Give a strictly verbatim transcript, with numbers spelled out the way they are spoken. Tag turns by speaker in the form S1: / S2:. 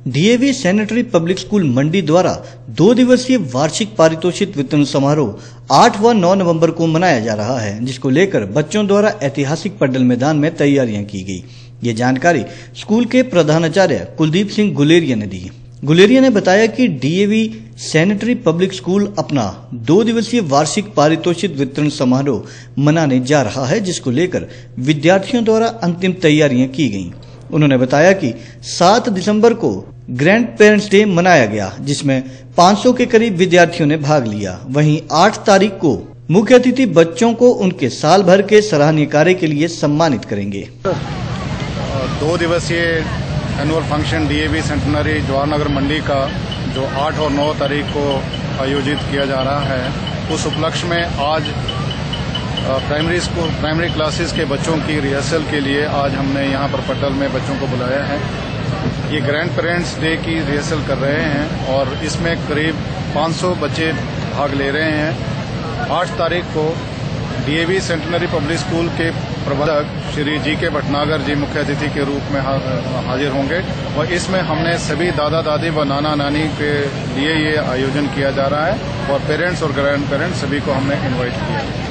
S1: DAV centenary public school Mandi द्वारा दो दिवसीय वार्षिक पारितोषिक वितरण समारोह आठ व नौ नवंबर को मनाया जा रहा है, जिसको लेकर बच्चों द्वारा ऐतिहासिक पड्डल मैदान में तैयारियां की गई। ये जानकारी स्कूल के प्रधानाचार्य कुलदीप सिंह गुलेरिया ने दी। गुलेरिया ने बताया कि डीएवी सैनिटरी पब्लिक स्कूल अपना दो दिवसीय वार्षिक पारितोषिक वितरण समारोह मनाने जा रहा है, जिसको लेकर विद्यार्थियों द्वारा अंतिम तैयारियां की गईं। उन्होंने बताया कि सात दिसंबर को ग्रैंड पेरेंट्स डे मनाया गया, जिसमें पाँच सौ के करीब विद्यार्थियों ने भाग लिया। वहीं आठ तारीख को मुख्य अतिथि बच्चों को उनके साल भर के सराहनीय कार्य के लिए सम्मानित करेंगे।
S2: दो दिवसीय annual function DAV centenary Jawahar Mandi का जो आठ और नौ तारीख को आयोजित किया जा रहा है, उस उपलक्ष्य में आज प्राइमरी स्कूल प्राइमरी क्लासेस के बच्चों की रिहर्सल के लिए आज हमने यहाँ पर पट्टल में बच्चों को बुलाया है। ये ग्रैंड पेरेंट्स डे की रिहर्सल कर रहे हैं और इसमें करीब पाँच सौ बच्चे भाग ले रहे हैं। आठ तारीख को डीएवी सेंटेनरी पब्लिक स्कूल के प्रबंधक श्री जी के भटनागर जी मुख्य अतिथि के रूप में हाजिर होंगे और इसमें हमने सभी दादा दादी व नाना नानी के लिए ये आयोजन किया जा रहा है और पेरेंट्स और ग्रैंड पेरेंट्स सभी को हमने इनवाइट किया है।